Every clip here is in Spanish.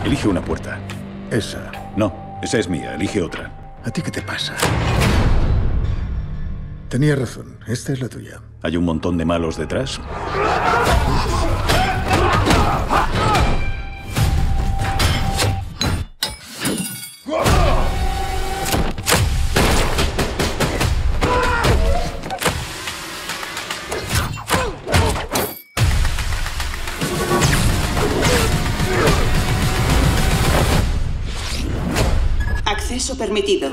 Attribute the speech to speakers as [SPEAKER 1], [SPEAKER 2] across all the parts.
[SPEAKER 1] Elige una puerta.
[SPEAKER 2] Esa.
[SPEAKER 1] No, esa es mía. Elige otra.
[SPEAKER 2] ¿A ti qué te pasa? Tenía razón. Esta es la tuya.
[SPEAKER 1] ¿Hay un montón de malos detrás?
[SPEAKER 3] Acceso permitido.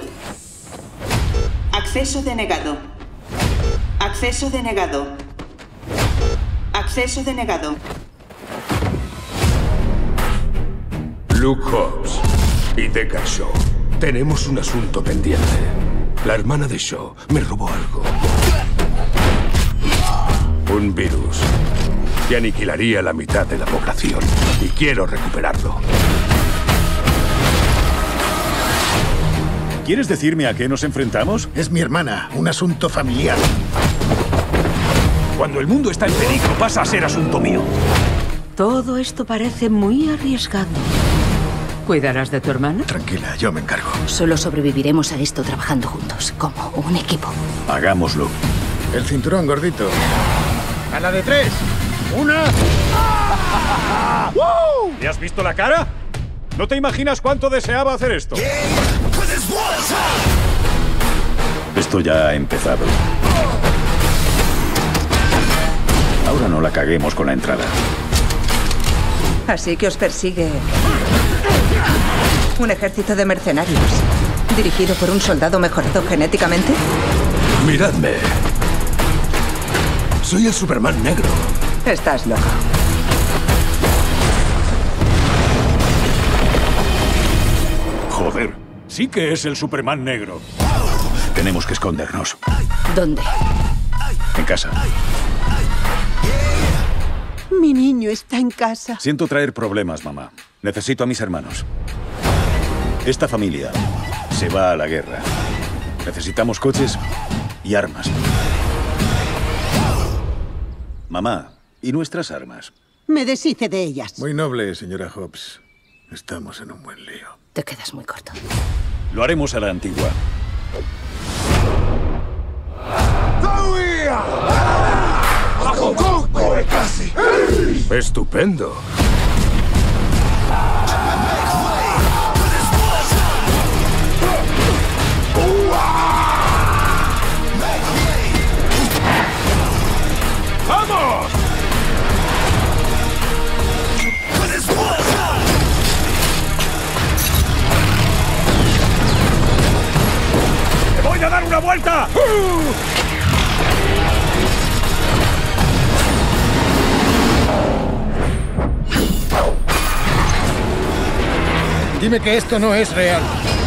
[SPEAKER 3] Acceso denegado. Acceso denegado. Acceso denegado.
[SPEAKER 4] Luke Hobbs y Deckard Shaw. Tenemos un asunto pendiente. La hermana de Shaw me robó algo. Un virus que aniquilaría la mitad de la población. Y quiero recuperarlo.
[SPEAKER 1] ¿Quieres decirme a qué nos enfrentamos?
[SPEAKER 2] Es mi hermana. Un asunto familiar.
[SPEAKER 4] Cuando el mundo está en peligro, pasa a ser asunto mío.
[SPEAKER 5] Todo esto parece muy arriesgado. ¿Cuidarás de tu hermana?
[SPEAKER 2] Tranquila, yo me encargo.
[SPEAKER 6] Solo sobreviviremos a esto trabajando juntos, como un equipo.
[SPEAKER 1] Hagámoslo.
[SPEAKER 2] El cinturón, gordito. A la de 3. 1.
[SPEAKER 1] ¿Le has visto la cara? ¿No te imaginas cuánto deseaba hacer esto? Esto ya ha empezado. Ahora no la caguemos con la entrada.
[SPEAKER 7] Así que os persigue un ejército de mercenarios, dirigido por un soldado mejorado genéticamente.
[SPEAKER 4] Miradme. Soy el Superman negro.
[SPEAKER 7] Estás loco.
[SPEAKER 1] Joder, sí que es el Superman negro. Tenemos que escondernos.
[SPEAKER 6] ¿Dónde?
[SPEAKER 1] En casa.
[SPEAKER 5] Mi niño está en casa.
[SPEAKER 1] Siento traer problemas, mamá. Necesito a mis hermanos. Esta familia se va a la guerra. Necesitamos coches y armas. Mamá, ¿y nuestras armas?
[SPEAKER 5] Me deshice de ellas.
[SPEAKER 2] Muy noble, señora Hobbs. Estamos en un buen lío.
[SPEAKER 6] Te quedas muy corto.
[SPEAKER 1] Lo haremos a la antigua.
[SPEAKER 4] Estupendo. ¡Vamos!
[SPEAKER 1] ¡Te voy a dar una vuelta!
[SPEAKER 2] Dime que esto no es real.